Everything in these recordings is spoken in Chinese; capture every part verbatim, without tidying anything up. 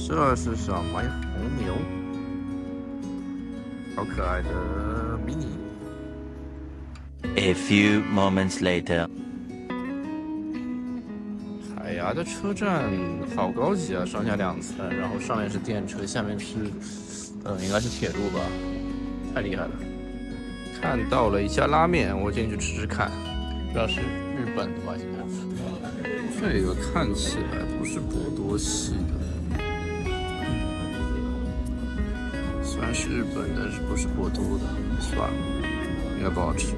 这是什么呀？红牛，好可爱的迷你。 A few moments later， 海牙的车站好高级啊，上下两层，然后上面是电车，下面是，呃，应该是铁路吧，太厉害了。看到了一家拉面，我进去吃吃看，不知道是日本的吧？应该是。这个看起来不是博多系的，虽然是日本，但是不是博多的，算了，应该不好吃。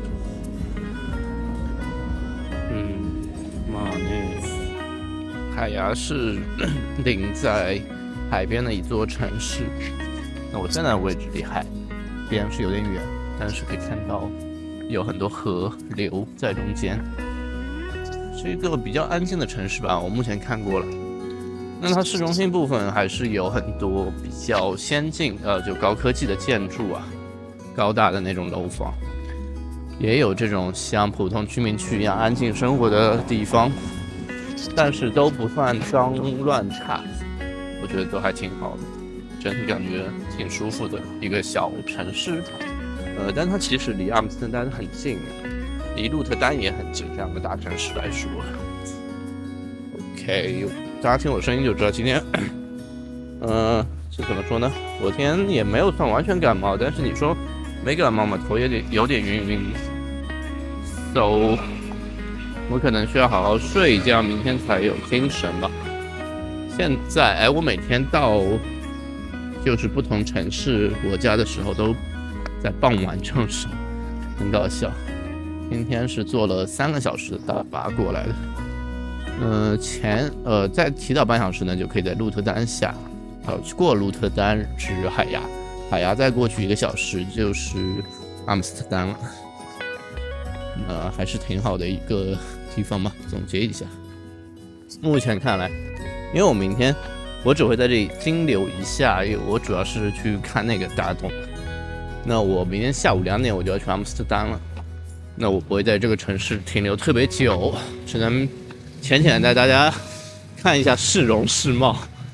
嗯，马内海牙是临在海边的一座城市。那我现在的位置离海边是有点远，但是可以看到有很多河流在中间。是一个比较安静的城市吧，我目前看过了。那它市中心部分还是有很多比较先进呃，就高科技的建筑啊，高大的那种楼房，也有这种像普通居民区一样安静生活的地方，但是都不算脏乱差，我觉得都还挺好的，整体感觉挺舒服的一个小城市。呃，但它其实离阿姆斯特丹很近。离鹿特丹也很近，这样的大城市来说。OK， 大家听我声音就知道今天，呃，这怎么说呢？昨天也没有算完全感冒，但是你说没感冒嘛，头有点有点晕晕。So， 我可能需要好好睡一觉，明天才有精神吧。现在，哎，我每天到就是不同城市国家的时候，都在傍晚正上，很搞笑。今天是坐了三个小时的大巴过来的，呃，前呃再提早半小时呢，就可以在鹿特丹下，呃，过鹿特丹至海牙，海牙再过去一个小时就是阿姆斯特丹了，呃，还是挺好的一个地方嘛。总结一下，目前看来，因为我明天我只会在这里停留一下，因为我主要是去看那个大洞，那我明天下午两点我就要去阿姆斯特丹了。那我不会在这个城市停留特别久，只能浅浅带大家看一下市容市貌。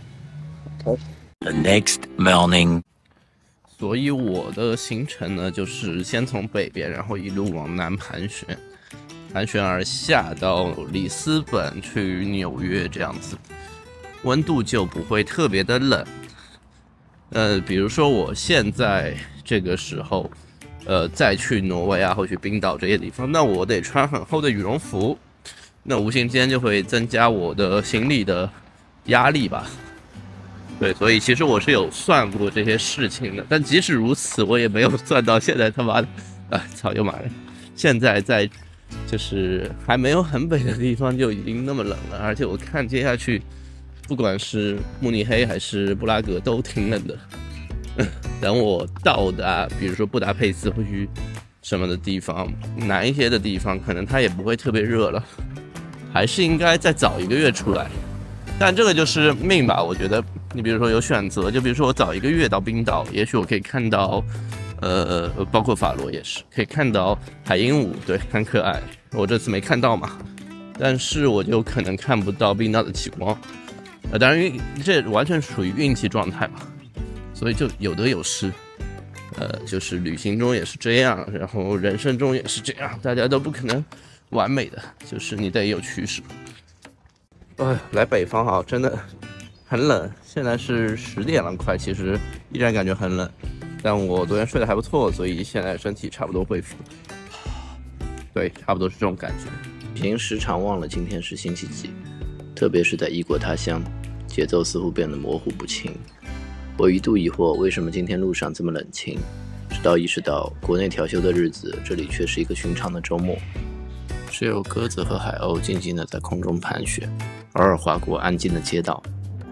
The next morning， 所以我的行程呢，就是先从北边，然后一路往南盘旋，盘旋而下到里斯本去纽约这样子，温度就不会特别的冷。呃，比如说我现在这个时候。呃，再去挪威啊，或去冰岛这些地方，那我得穿很厚的羽绒服，那无形间就会增加我的行李的压力吧。对，所以其实我是有算过这些事情的，但即使如此，我也没有算到现在他妈的，啊，操又买了！现在在就是还没有很北的地方就已经那么冷了，而且我看接下去，不管是慕尼黑还是布拉格都挺冷的。等我到达，比如说布达佩斯或去什么的地方，南一些的地方，可能它也不会特别热了，还是应该再早一个月出来。但这个就是命吧，我觉得。你比如说有选择，就比如说我早一个月到冰岛，也许我可以看到，呃，包括法罗也是可以看到海鹦鹉，对，很可爱。我这次没看到嘛，但是我就可能看不到冰岛的极光。呃，当然这完全属于运气状态嘛。所以就有得有失，呃，就是旅行中也是这样，然后人生中也是这样，大家都不可能完美的，就是你得有取舍。哎，来北方好，真的很冷，现在是十点了快，其实依然感觉很冷，但我昨天睡得还不错，所以现在身体差不多恢复。对，差不多是这种感觉。 旅行时常忘了今天是星期几，特别是在异国他乡，节奏似乎变得模糊不清。我一度疑惑为什么今天路上这么冷清，直到意识到国内调休的日子，这里却是一个寻常的周末。只有鸽子和海鸥静静地在空中盘旋，偶尔划过安静的街道。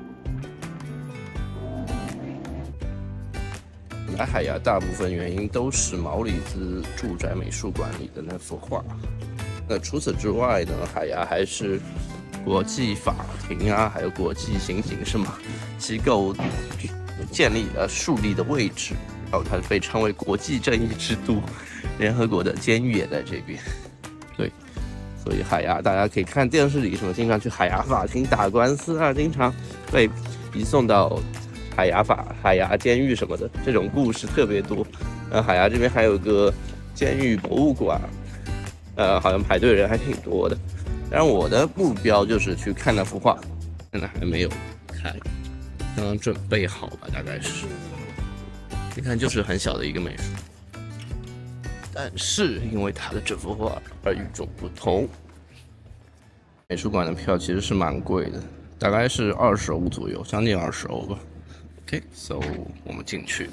来海牙大部分原因都是毛里兹住宅美术馆里的那幅画。那除此之外呢，海牙还是国际法庭啊，还有国际刑警什么机构建立呃树立的位置，然后它被称为国际正义之都，联合国的监狱也在这边。对，所以海牙大家可以看电视里什么，经常去海牙法庭打官司啊，经常被移送到海牙法、海牙监狱什么的，这种故事特别多。呃，海牙这边还有个监狱博物馆，呃，好像排队人还挺多的。但是我的目标就是去看那幅画，现在还没有看，刚刚准备好吧，大概是。你看，就是很小的一个美术，但是因为它的这幅画而与众不同。美术馆的票其实是蛮贵的，大概是二十欧左右，将近二十欧吧。OK，so、okay, 我们进去。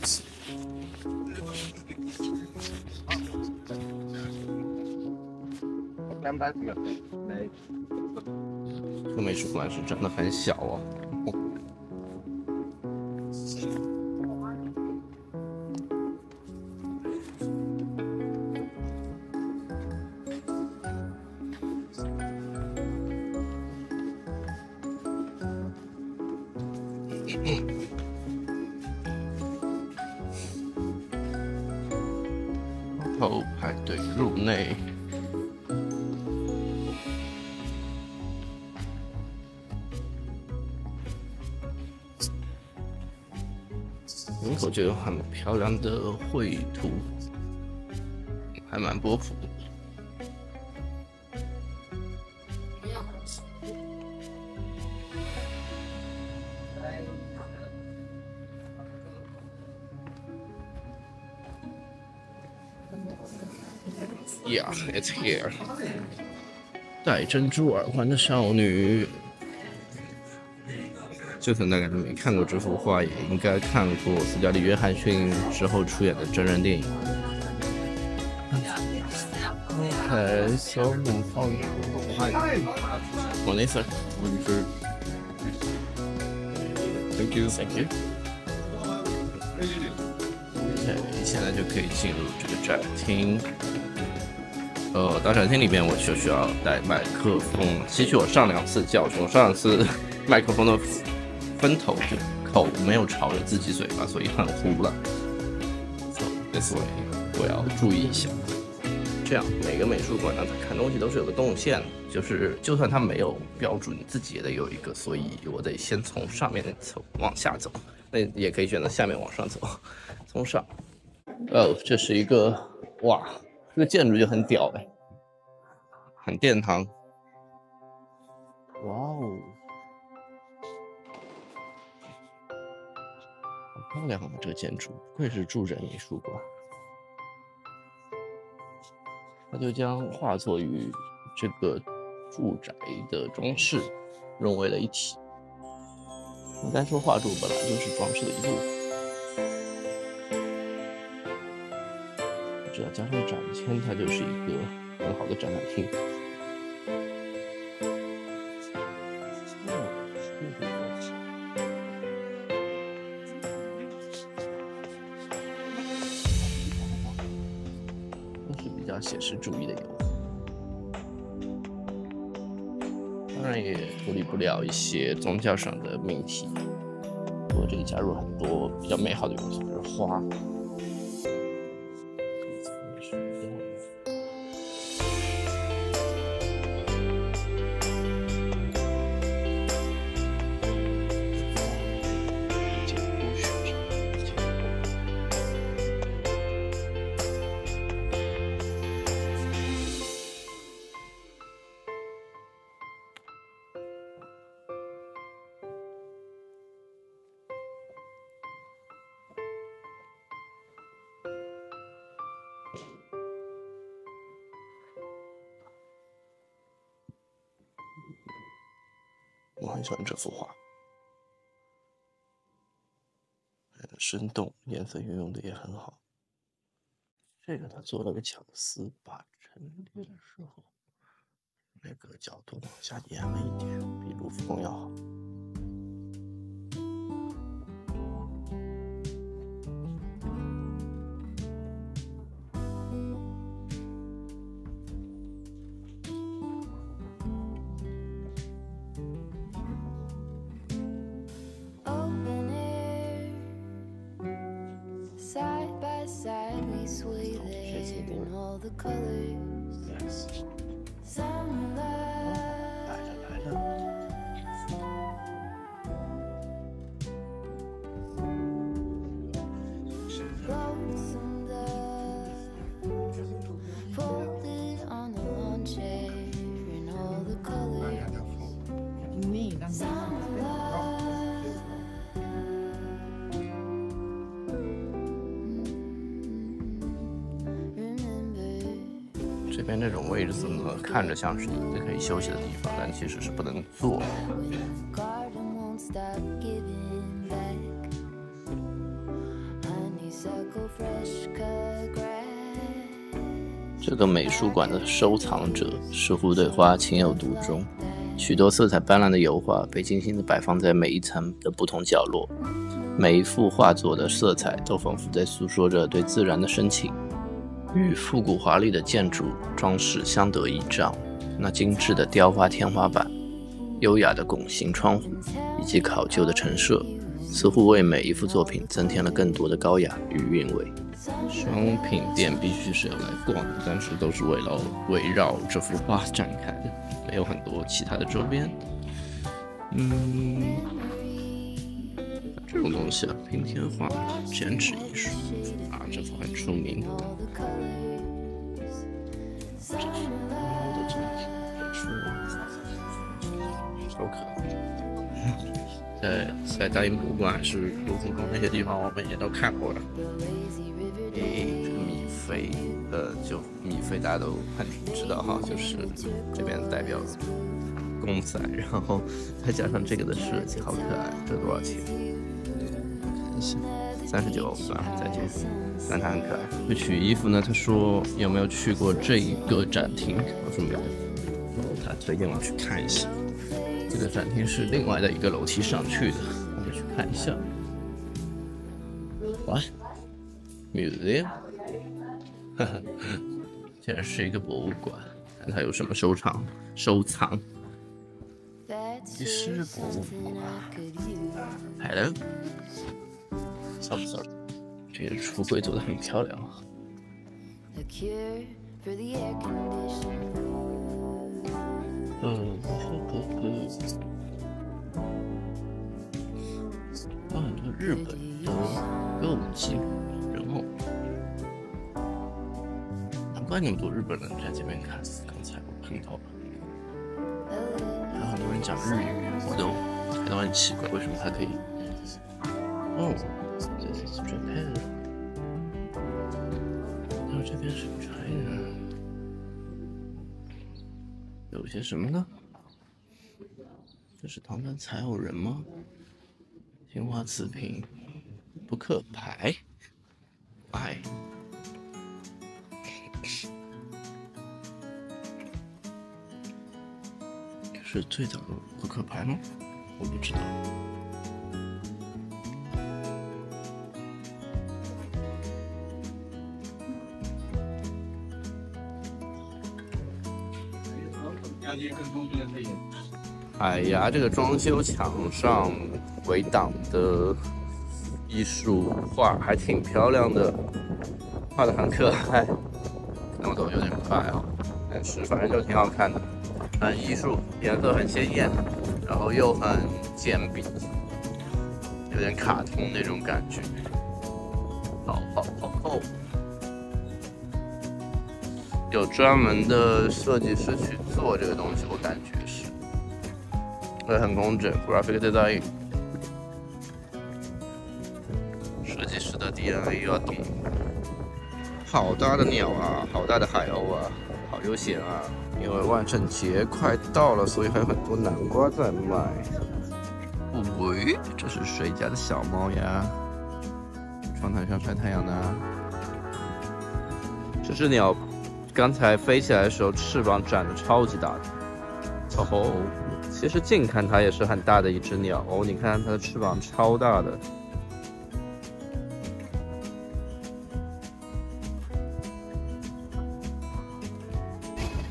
这个美术馆是真的很小哦。然后排队入内。门口就有很漂亮的绘图，还蛮波普的。Yeah, it's here. 戴珍珠耳环的少女。就算大概没看过这幅画，也应该看过斯嘉丽·约翰逊之后出演的真人电影。Okay, so oh, one second. Thank you, thank you. OK， 现在就可以进入这个展厅。呃，到展厅里面我就需要带麦克风。吸取我上两次教训，我上两次麦克风的分头就口没有朝着自己嘴巴，所以很糊了。So this way， 我要注意一下。这样每个美术馆呢，它看东西都是有个动线，就是就算它没有标注，你自己也得有一个，所以我得先从上面走往下走。那也可以选择下面往上走，从上。哦，这是一个哇，这个建筑就很屌哎，很殿堂。哇哦！好漂亮啊！这个建筑，不愧是住人美术馆。它就将画作与这个住宅的装饰融为了一体。应该说，画作本来就是装饰的一部分。只要加上展签，它就是一个很好的展览厅。写实主义的油，当然也处理不了一些宗教上的命题。不过这里加入很多比较美好的元素，比如花。我很喜欢这幅画，很生动，颜色运用的也很好。这个他做了个巧思，把陈列的时候那个角度往下延了一点，比卢浮宫要好。 The colors, Yes. some love, 边这种位置呢，看着像是椅子可以休息的地方，但其实是不能坐。 garden won't stop giving back. Honeysuckle fresh cut grass. 这个美术馆的收藏者似乎对花情有独钟，许多色彩斑斓的油画被精心地摆放在每一层的不同角落，每一幅画作的色彩都仿佛在诉说着对自然的深情，与复古华丽的建筑装饰相得益彰。那精致的雕花天花板、优雅的拱形窗户以及考究的陈设，似乎为每一幅作品增添了更多的高雅与韵味。 商品店必须是要来逛的，但是都是围绕围绕这幅画展开的，没有很多其他的周边。嗯，这种东西啊，拼贴画、剪纸艺术啊，这幅很出名。这是猫的作品，这是超可爱。在在大英博物馆还是卢浮宫那些地方，我们也都看过了。诶，这个米菲，呃，就米菲大家都很知道哈，就是这边代表公仔，然后再加上这个的设计，好可爱。这多少钱？看一下，三十九，算了，再见。但它很可爱。去取衣服呢，他说有没有去过这一个展厅？我说没有。然后他推荐我去看一下。这个展厅是另外的一个楼梯上去的，我们去看一下。What? Museum？ 哈哈，竟然是一个博物馆，看它有什么收藏收藏。迪士博物馆 ，Hello， sorry sorry， 这个橱柜做的很漂亮啊。嗯，有很多日本的歌舞伎，然后难怪那么多日本人在这边看，刚才我碰到了。还有很多人讲日语，我都感到很奇怪，为什么他可以？哦，这是 Japan， 然后这边是 China， 有些什么呢？这是唐代才有人吗？青花瓷瓶，扑克牌，哎。是最早的扑克牌吗？我不知道。哎呀，这个装修墙上围挡的艺术画还挺漂亮的，画的很可爱。那我走有点快哦，但是反正就挺好看的。很艺术，颜色很鲜艳，然后又很简笔，有点卡通那种感觉。好好好厚，有专门的设计师去做这个东西，我感觉是，会很工整 ，graphic design， 设计师的 D N A 要懂。好大的鸟啊，好大的海鸥啊，好悠闲啊！因为万圣节快到了，所以还有很多南瓜在卖。喂，这是谁家的小猫呀？窗台上晒太阳呢。这只鸟刚才飞起来的时候，翅膀展得超级大的。哦，其实近看它也是很大的一只鸟哦，你看它的翅膀超大的。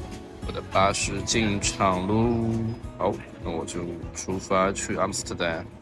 巴士进场喽！好，那我就出发去阿姆斯特丹。